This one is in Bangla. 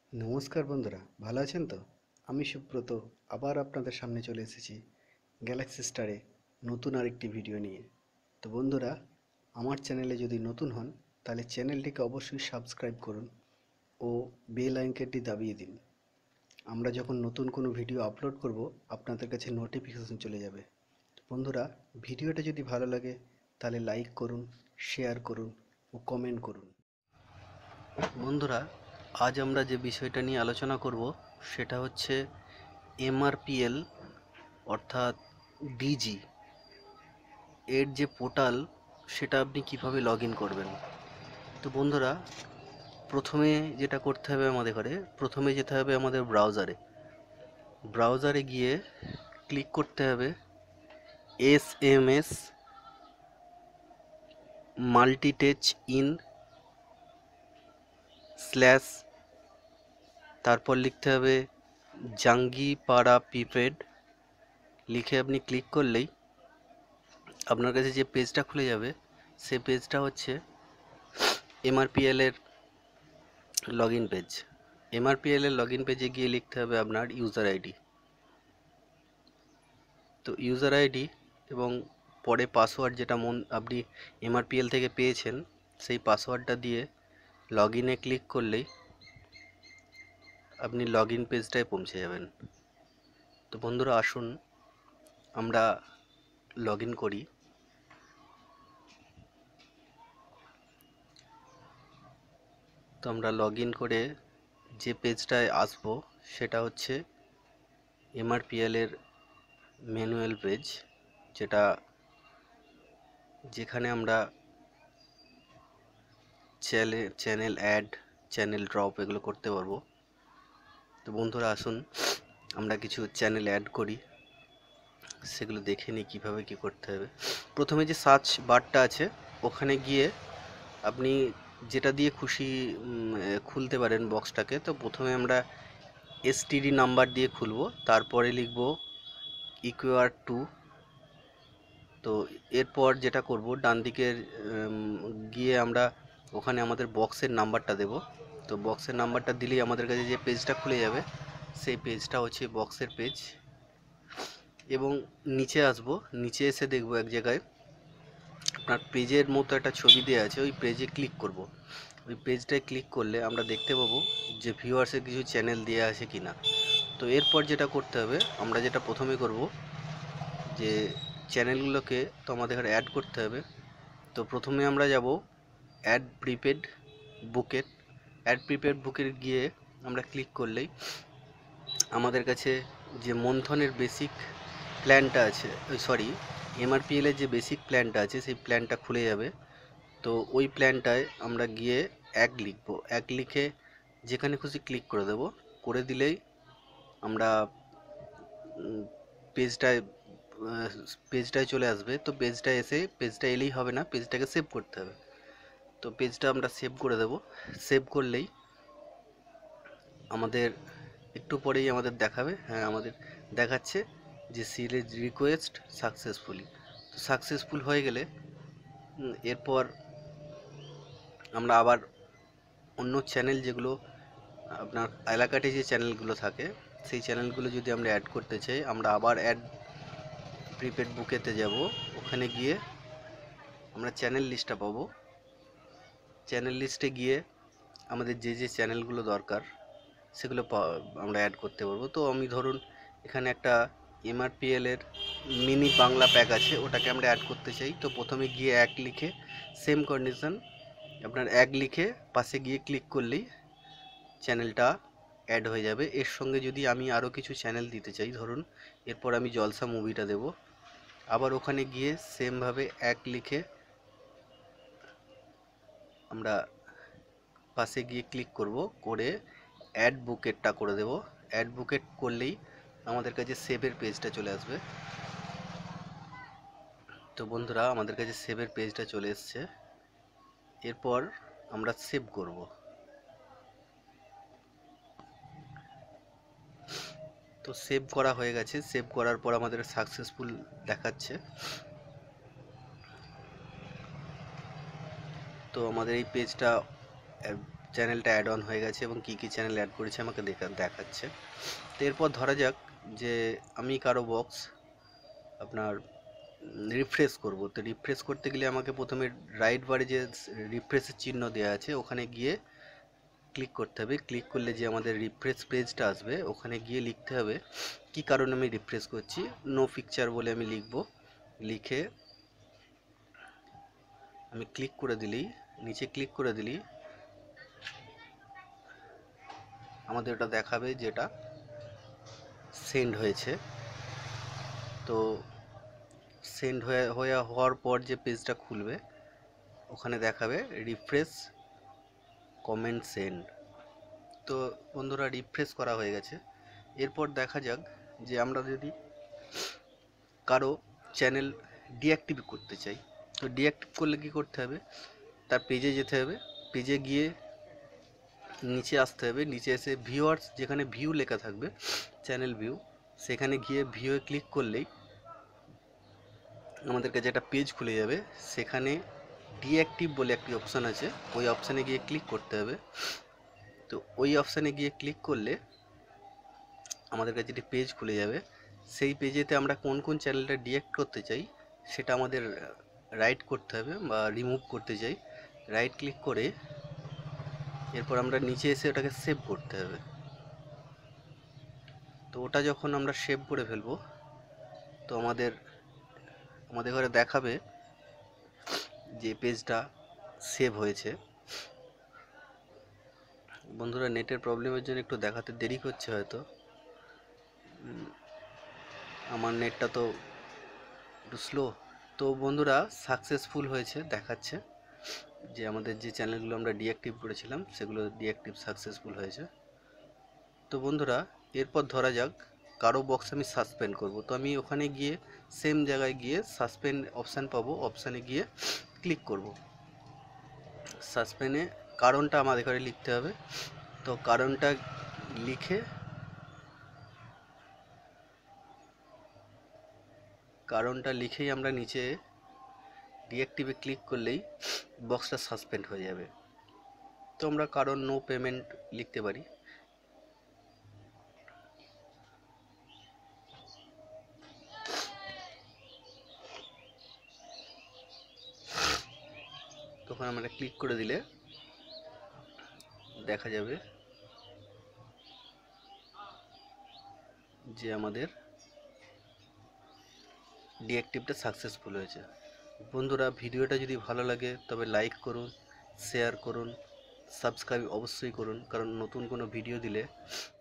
নমস্কার বন্ধুরা, ভালো আছেন তো? আমি সুব্রত আবার আপনাদের সামনে চলে এসেছি গ্যালাক্সি স্টারে নতুন আরেকটি ভিডিও নিয়ে। তো বন্ধুরা, আমার চ্যানেলে যদি নতুন হন তাহলে চ্যানেলটিকে অবশ্যই সাবস্ক্রাইব করুন ও বেল আইকনটি দাবিয়ে দিন। আমরা যখন নতুন কোনো ভিডিও আপলোড করব আপনাদের কাছে নোটিফিকেশন চলে যাবে। বন্ধুরা, ভিডিওটা যদি ভালো লাগে তাহলে লাইক করুন, শেয়ার করুন ও কমেন্ট করুন। বন্ধুরা, আজ আমরা যে বিষয়টা নিয়ে আলোচনা করব সেটা হচ্ছে mrpl অর্থাৎ ডিজি এর যে পোর্টাল সেটা আপনি কিভাবে লগ ইন করবেন। তো বন্ধুরা, প্রথমে যেটা করতে হবে প্রথমে যেতে হবে আমাদের ব্রাউজারে গিয়ে ক্লিক করতে হবে SMS মাল্টিটেচ ইন স্ল্যাশ, তারপর লিখতে হবে জাঙ্গিপাড়া প্রিপেড। লিখে আপনি ক্লিক করলেই আপনার কাছে যে পেজটা খুলে যাবে সে পেজটা হচ্ছে mrpl এর লগ ইন পেজ। mrpl এর লগ ইন পেজে গিয়ে লিখতে হবে আপনার ইউজার আইডি। তো ইউজার আইডি এবং পরে পাসওয়ার্ড যেটা আপনি mrpl থেকে পেয়েছেন সেই পাসওয়ার্ডটা দিয়ে লগ ইনে ক্লিক করলেই আপনি লগ ইন পেজটায় পৌঁছে যাবেন। তো বন্ধুরা, আসুন আমরা লগ ইন করি। তো আমরা লগ ইন করে যে পেজটায় আসবো সেটা হচ্ছে mrpl এর ম্যানুয়াল পেজ, যেখানে আমরা চ্যানেল অ্যাড, চ্যানেল ড্রপ এগুলো করতে পারবো। তো বন্ধুরা, আসুন আমরা কিছু চ্যানেল অ্যাড করি, সেগুলো দেখে নিই কীভাবে কী করতে হবে। প্রথমে যে সার্চ বারটা আছে ওখানে গিয়ে আপনি যেটা দিয়ে খুশি খুলতে পারেন বক্সটাকে। তো প্রথমে আমরা এসটিডি নাম্বার দিয়ে খুলবো, তারপরে লিখব ইকুয়ার টু। তো এরপর যেটা করব, ডান দিকের গিয়ে আমরা ওখানে আমাদের বক্সের নাম্বারটা দেব। তো বক্সের নাম্বারটা দিলেই আমাদের কাছে যে পেজটা খুলে যাবে সেই পেজটা হচ্ছে বক্সের পেজ। এবং নিচে আসব, নিচে এসে দেখব এক জায়গায় আপনার পেজের মতো একটা ছবি দেওয়া আছে, ওই পেজে ক্লিক করব। ওই পেজটায় ক্লিক করলে আমরা দেখতে পাবো যে ভিউয়ার্সের কিছু চ্যানেল দেওয়া আছে কিনা। তো এরপর যেটা করতে হবে, আমরা যেটা প্রথমে করব যে চ্যানেলগুলোকে তো আমাদের অ্যাড করতে হবে। তো প্রথমে আমরা যাব অ্যাড প্রিপেড বুকের গিয়ে আমরা ক্লিক করলেই আমাদের কাছে যে মন্থনের বেসিক প্ল্যানটা আছে, mrpl এর যে বেসিক প্ল্যানটা আছে সেই প্ল্যানটা খুলে যাবে। তো ওই প্ল্যানটায় আমরা গিয়ে এক লিখে যেখানে খুশি ক্লিক করে দেব। করে দিলেই আমরা পেজটায় চলে আসবে। তো পেজটা এলেই হবে না, পেজটাকে সেভ করতে হবে। তো পেজটা আমরা সেভ করে দেব। সেভ করলেই আমাদের একটু পরেই আমাদের দেখাবে, হ্যাঁ আমাদের দেখাচ্ছে যে সিলেজ রিকোয়েস্ট সাকসেসফুল হয়ে গেলে এরপর আমরা আবার অন্য চ্যানেল যেগুলো আপনার এলাকাতে যে চ্যানেলগুলো থাকে সেই চ্যানেলগুলো যদি আমরা অ্যাড করতে চাই, আমরা আবার অ্যাড প্রিপেড বুকেতে যাব। ওখানে গিয়ে আমরা চ্যানেল লিস্টটা পাবো। চ্যানেল লিস্টে গিয়ে আমাদের যে যে চ্যানেলগুলো দরকার সেগুলো আমরা অ্যাড করতে পারবো। তো আমি ধরুন এখানে একটা mrpl এর মিনি বাংলা প্যাক আছে, ওটাকে আমরা অ্যাড করতে চাই। তো প্রথমে গিয়ে এক লিখে সেম কন্ডিশন, আপনার এক লিখে পাশে গিয়ে ক্লিক করলেই চ্যানেলটা অ্যাড হয়ে যাবে। এর সঙ্গে যদি আমি আরও কিছু চ্যানেল দিতে চাই, ধরুন এরপর আমি জলসা মুভিটা দেব, আবার ওখানে গিয়ে সেমভাবে এক লিখে আমরা পাশে গিয়ে ক্লিক করব, করে অ্যাড বুকেটটা করে দেব। অ্যাড বুকেট করলেই আমাদের কাছে সেভের পেজটা চলে আসবে। তো বন্ধুরা, আমাদের কাছে সেভের পেজটা চলে এসছে। এরপর আমরা সেভ করব। তো সেভ করা হয়ে গেছে। সেভ করার পর আমাদের সাকসেসফুল দেখাচ্ছে। তো আমাদের এই পেজটা চ্যানেলটা অ্যাড অন হয়ে গেছে এবং কি কি চ্যানেল অ্যাড করেছে আমাকে দেখাচ্ছে। তো এরপর ধরা যাক যে আমি কারো বক্স আপনার রিফ্রেশ করব। তো রিফ্রেশ করতে গেলে আমাকে প্রথমে রাইট বারে যে রিফ্রেশের চিহ্ন দেওয়া আছে ওখানে গিয়ে ক্লিক করতে হবে। ক্লিক করলে যে আমাদের রিফ্রেশ পেজটা আসবে ওখানে গিয়ে লিখতে হবে কি কারণে আমি রিফ্রেশ করছি। নো পিকচার বলে আমি লিখব। লিখে আমি ক্লিক করে দিলেই, নিচে ক্লিক করে দিলেই আমাদের ওটা দেখাবে যেটা সেন্ড হয়েছে। তো সেন্ড হওয়ার পর যে পেজটা খুলবে ওখানে দেখাবে রিফ্রেশ কমেন্ট সেন্ড। তো বন্ধুরা রিফ্রেশ করা হয়ে গেছে। এরপর দেখা যাক যে আমরা যদি কারো চ্যানেল ডিঅ্যাক্টিভ করতে চাই, তো ডিঅ্যাক্টিভ করলে কি করতে হবে, তার পেজে যেতে হবে। পেজে গিয়ে নিচে আসতে হবে, নিচে এসে ভিউয়ার্স যেখানে ভিউ লেখা থাকবে চ্যানেল ভিউ, সেখানে গিয়ে ভিউয়ে ক্লিক করলেই আমাদের কাছে একটা পেজ খুলে যাবে। সেখানে ডিঅ্যাক্টিভ বলে একটি অপশান আছে, ওই অপশানে গিয়ে ক্লিক করতে হবে। তো ওই অপশানে গিয়ে ক্লিক করলে আমাদের কাছে একটি পেজ খুলে যাবে। সেই পেজেতে আমরা কোন কোন চ্যানেলটা ডিঅ্যাক্ট করতে চাই সেটা আমাদের রাইট করতে হবে বা রিমুভ করতে চাই। রাইট ক্লিক করে এরপর আমরা নিচে এসে ওটাকে সেভ করতে হবে। তো ওটা যখন আমরা সেভ করে ফেলবো তো আমাদের ঘরে দেখাবে যে পেজটা সেভ হয়েছে। বন্ধুরা নেটের প্রবলেমের জন্য একটু দেখাতে দেরি করছে হয়তো, আমার নেটটা তো একটু স্লো। তো বন্ধুরা সাকসেসফুল হয়েছে দেখাচ্ছে যে আমাদের যে চ্যানেলগুলো আমরা ডিঅ্যাক্টিভ করেছিলাম সেগুলো ডিঅ্যাক্টিভ সাকসেসফুল হয়েছে। তো বন্ধুরা এরপর ধরা যাক কারো বক্স আমি সাসপেন্ড করব। তো আমি ওখানে গিয়ে সেম জায়গায় গিয়ে সাসপেন্ড অপশান পাবো, অপশানে গিয়ে ক্লিক করব। সাসপেন্ডে কারণটা আমাদের ঘরে লিখতে হবে। তো কারণটা লিখেই আমরা নিচে ডিঅ্যাক্টিভে ক্লিক করলেই বক্সটা সাসপেন্ড হয়ে যাবে। তো আমরা কারণ নো পেমেন্ট লিখতে পারি। তখন আমরা ক্লিক করে দিলে দেখা যাবে যে আমাদের ডিঅ্যাক্টিভটা সাকসেসফুল হয়েছে। বন্ধুরা ভিডিওটা যদি ভালো লাগে তবে লাইক করুন, শেয়ার করুন, সাবস্ক্রাইব অবশ্যই করুন, কারণ নতুন কোনো ভিডিও দিলে